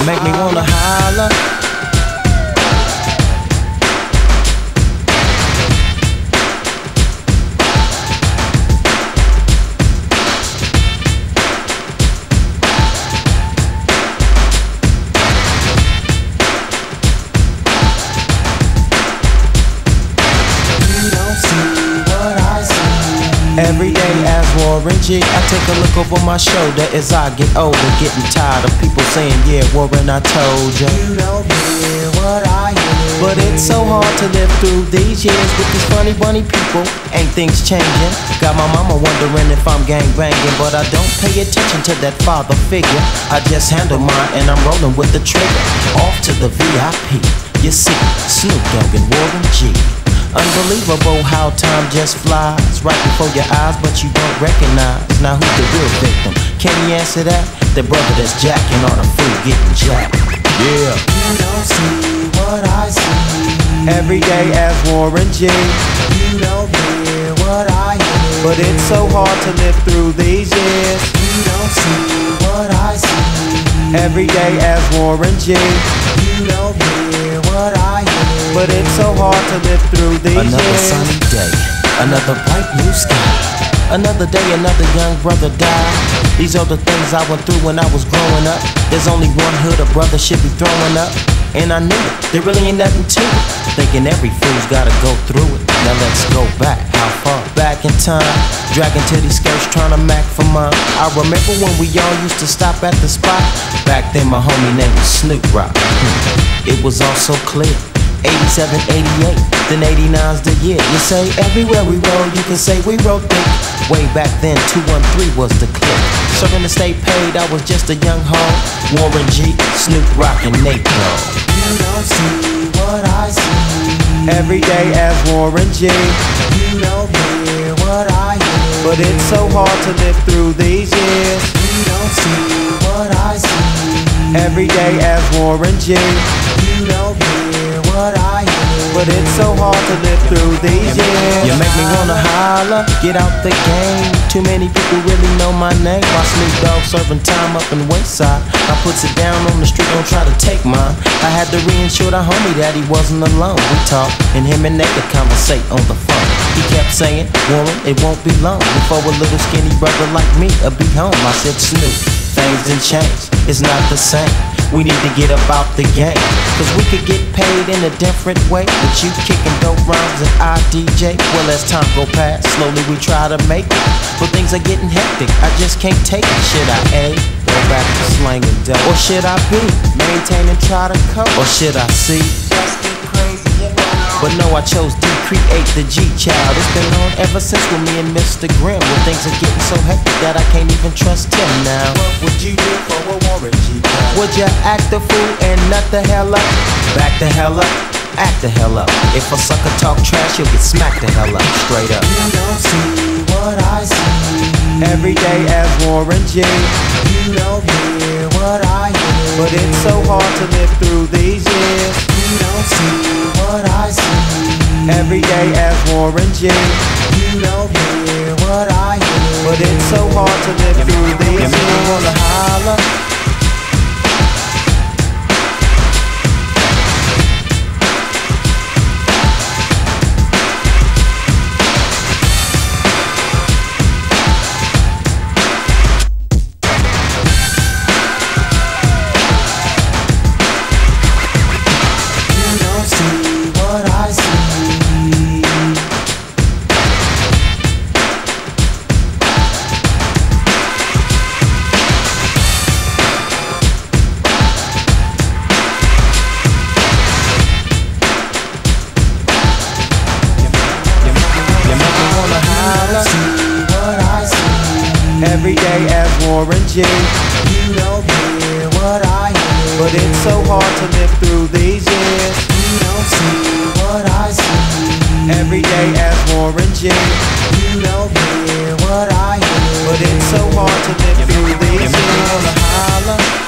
make me wanna holler. Every day as Warren G, I take a look over my shoulder as I get older, getting tired of people saying, yeah, Warren, I told ya. You don't hear what I hear. But it's so hard to live through these years with these funny bunny people. Ain't things changing? Got my mama wondering if I'm gang banging, but I don't pay attention to that father figure. I just handle mine and I'm rolling with the trigger. Off to the VIP. You see, Snoop Dogg and Warren G. Unbelievable how time just flies right before your eyes, but you don't recognize. Now who's the real victim? Can you answer that? The brother that's jacking on a fool getting jacked. Yeah. You don't see what I see. Every day as Warren G. You don't hear what I hear. But it's so hard to live through these years. You don't see what I see. Every day as Warren G. You don't hear what I hear. But it's so hard to live through these years. Another sunny day, another bright blue sky. Another day, another young brother died. These are the things I went through when I was growing up. There's only one hood a brother should be throwing up. And I knew it, there really ain't nothing to it. Thinking every fool's gotta go through it. Now let's go back, how far? Back in time, dragging to these skirts trying to mac for mine. I remember when we all used to stop at the spot. Back then my homie name was Snoop Rock. It was all so clear. 87, 88, then 89's the year. You say everywhere we roll, you can say we roll thick. Way back then, 213 was the clip. Serving the state paid, I was just a young hoe. Warren G, Snoop Rock and Nate Dogg. You don't see what I see. Every day as Warren G. You don't hear what I hear. But it's so hard to live through these years. You don't see what I see. Every day as Warren G. You don't hear what I hear. But it's so hard to live through these years. You make me wanna holler, get out the game. Too many people really know my name. My Snoop Dogg serving time up in Westside. I puts it down on the street, don't try to take mine. I had to reassure the homie that he wasn't alone. We talked, and him and Nate would conversate on the phone. He kept saying, Warren, it won't be long before a little skinny brother like me will be home. I said, Snoop, things done changed, it's not the same. We need to get up out the game, cause we could get paid in a different way. With you kicking dope rhymes and I DJ. Well, as time go past, slowly we try to make it, but things are getting hectic, I just can't take it. Should I A, go back to slanging dope? Or should I B, maintain and try to cope? Or should I C, just get crazy, you know? But no, I chose D, create the G child. It's been on ever since with me and Mr. Grimm. When things are getting so hectic that I can't even trust him now. What would you do for a Warren G child? Would you act the fool and nut the hell up? Back the hell up, act the hell up. If a sucker talk trash, you'll get smacked the hell up, straight up. You don't see what I see. Every day as Warren G. You don't hear what I hear. But it's so hard to live through these years. You don't see what I see. Every day as Warren G. You don't hear what I hear. But it's so hard to live through these years. You wanna holler. Every day as Warren G. You don't hear what I hear. But it's so hard to live through these years. You don't see what I see. Every day as Warren G. You don't hear what I hear. But it's so hard to live through these years. You wanna holler.